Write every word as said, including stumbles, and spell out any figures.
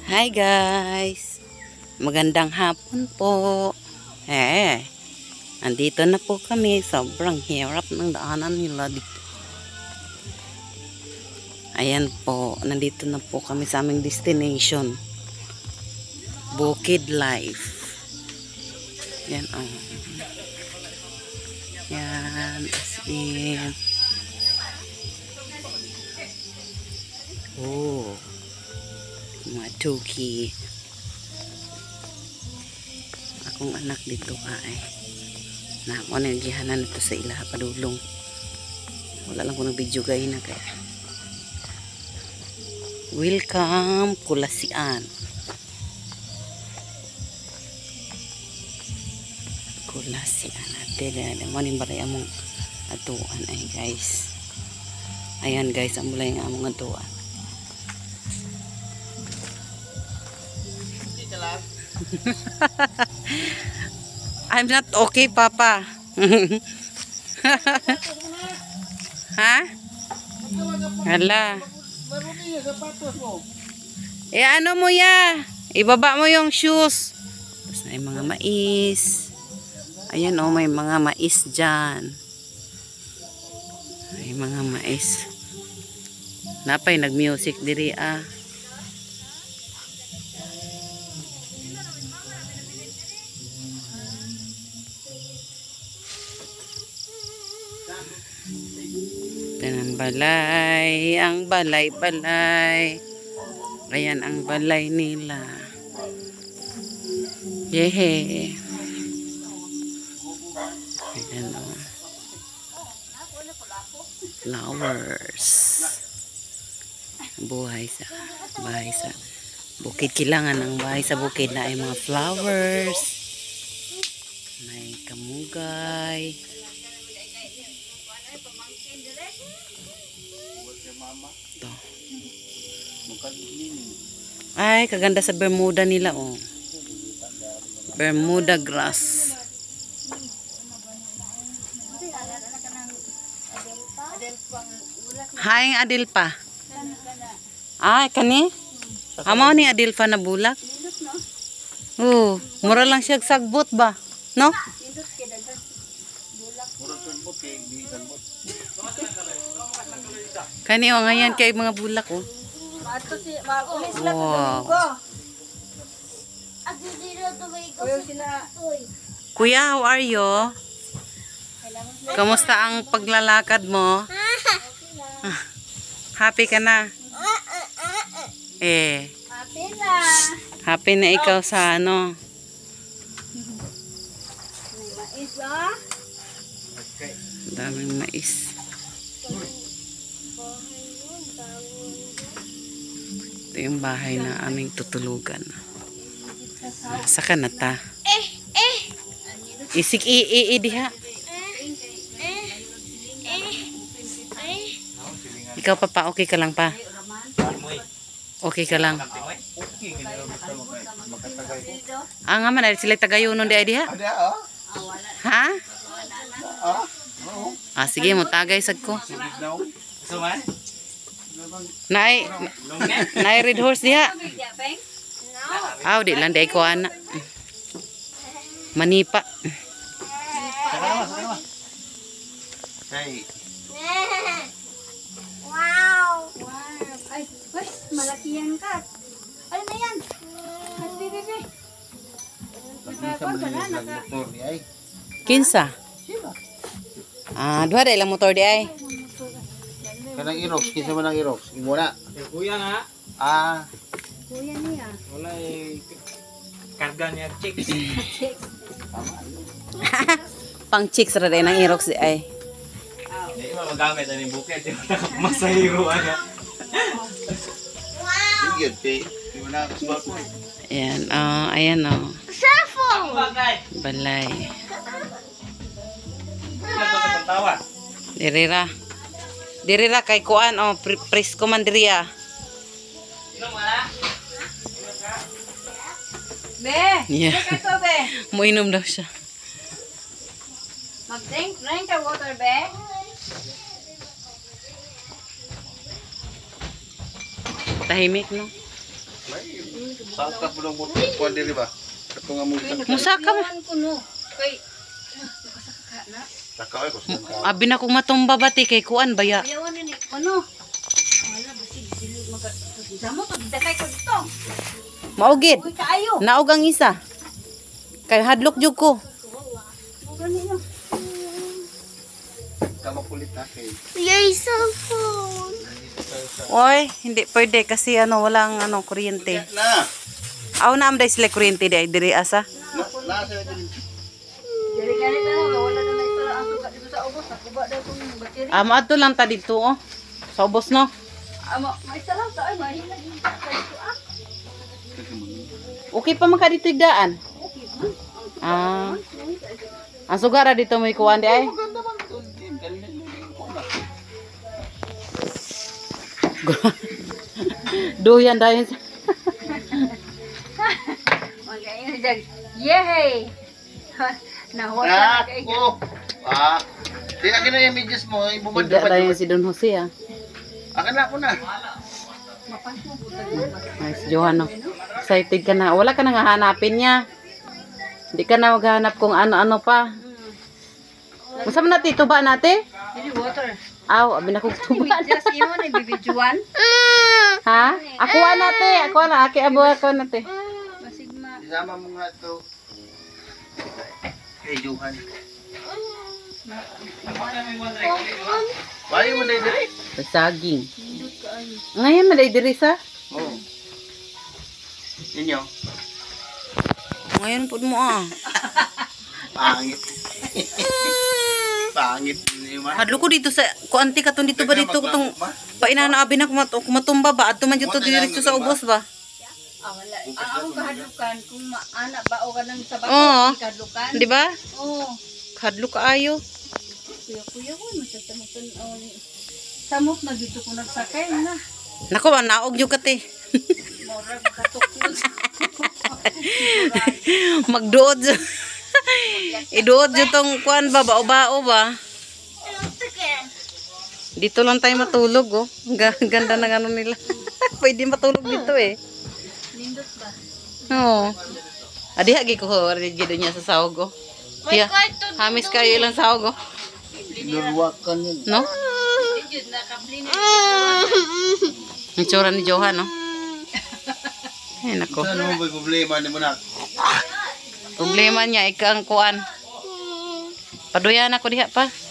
Hi guys, magandang hapon po. Eh, andito na po kami. Sobrang hirap ng daanan nila dito. Ayan po, nandito na po kami sa aming destination, Bukid Life. Yan o. Oh. Yan, as in. Oh, mga tuki. Akong anak dito ay na mo na gihanan ito sa ilaha padulong. Wala lang ko ng video gaya na kaya. Welcome Kulasian. Kulasian ate dala mo ni baray among atuan ay guys. Ayan guys, ang mulay nga among atuan. I'm not okay, Papa. Ha? Hala. Eh, ano mo ya? Ibaba mo yung shoes. Tapos na yung mga mais. Ayan oh, may mga mais dyan. May mga mais. Napay, nag-music diri ah. Tanan balay, ang balay-balay. Ayan ang balay nila. Yehe. Ayan o. Flowers. Buhay sa, bahay sa bukid. Kailangan ang bahay sa bukid na ay mga flowers. May kamugay. Ito. Ay, kaganda sa Bermuda nila oh. Bermuda grass. Haing adilpa. Ay, kani? Amo ni adilpa na bulak. Oh, mura lang siya sagbot ba? No? Kani o ngayon kay mga bulak oh. Wow. Kuya, how are you? Kamusta ang paglalakad mo? Happy ka na? Eh. Happy na. Happy na ikaw sa ano? May mais ah. Daming mais. Ito yung bahay na aming tutulugan. Saka na ta. Eh, eh. Isik i i i diha. Ikaw papa, okay ka lang pa? Okay ka lang. Ah nga man, sila tagayonon di ay diha? Ha? Ah, sige mo, tagay sad ko. Nay, nay red horse diha. Aw, di lang, di ko anak. Manipa. Wow. Wow. Ay, wes, malaki yan ka. Ano na yan? Ay, bebe. Nakakuan ka na, naka... Kinsa? Ah, duha day lang motor di ay. Kanang Irox, kinsa man ang Irox? Imo na. Kuya nga. Ah, Kuya niya. Wala eh. Karga niya chicks. Pang chicks ra day nang Irox di ay. Hindi mo magamit ang bukid. Masahiro ano. sige te. Imo na kasbot mo. Ayan, oh, ayan oh. Cellphone! Balay. Ano to sa pantawa? Dirira. Dirira kay kuan oh, presko man diriya. Sino mana? Be! Yeah. Check ito, be! Muinom daw siya. Mag-drink, drink ka water, be! Tahimik no. May Saan ka po nang kuwan diri ba? Kato nga mo isang Musaka mo. Iwan ko no. Kay, ah, nakasaka na. Saka ay ko siya. Abi na kong matumba bati kay kuan baya. Ayawan na ni, ano? Wala, basig, sili, maga, damo, pagdakay ko dito. Maugid. Uy, kaayo. Naog ang isa. Kay hadlok jud ko. Mura ninyo. Kamakulit na kay. Yay, cellphone. Oy, hindi pwede kasi ano walang ano kuryente. Na. Aw na am dai sila kuryente dai diri asa. Na na sa diri. Jadi ganit na, wala na na ito ang sugat dito sa ubos. Nakuba daw itong battery. Amo adto lang ta dito oh. Sa ubos no. Amo, may isa lang tayo, mahilag yung dito ah. Okay pa man ka dito igdaan. Okay, man. Ah. Ang sugara dito may kuan di ay. Maganda man to. Duyan dayon. Magayon na dyan. Yay! Nahuwa na kayo. Ako. Ah. Di akin na yung medyas mo, ibumad Ida dayon si Don Jose ah. Akin na ako na. Mapas mo, butag mo. Nice Johan no. Excited ka na. Wala ka nang hahanapin niya. Hindi ka na maghanap kung ano-ano pa. Masa man natin tuba nate? Jadi water. Aw, abi na kong tuba. Medyas yun, eh, bibidjuan. Ha? Ako nate, ako na aki abo ako nate. Masigma. Isama mo nga ito. Kay Johan. Bayo mo na diri. Saging. Hindot ka ay. Ngayon maday diri sa. Oo. Inyo. Ngayon pud mo ah. Pangit. Pangit ni man. Hadlo ko dito sa kuanti ka dito ba dito kutong painana abi na kumat kumatumba ba adto man dito diri sa ubos ba. Ah, wala. Ang akong kahadlukan, kung maana ba o ka nang sa bato, Oo. kahadlukan. Di ba? Oo. Hadlo kaayo. Kuya-kuya ko, masatamutan ako ni... Samot na dito ko nagsakay na. Nako ba naog jud kate. Mora, makatuklod. Magduod. Iduod jud tong kuan ba bao-bao ba. Dito lang tayo matulog oh. Ga- Ganda ng ano nila. Pwede matulog dito eh. Lindot ba? Oo. Adi hagi ko rin gido niya sa sahog oh. Hiya. Hamis kayo ilang sahog oh. Nurwakan yun. No? Lindot, nakabli na. Ang tsura ni Johan no. Ay nako. Saan mo ba problema ni mo na? Problema niya ikang kuan. Paduyan ako diha pa.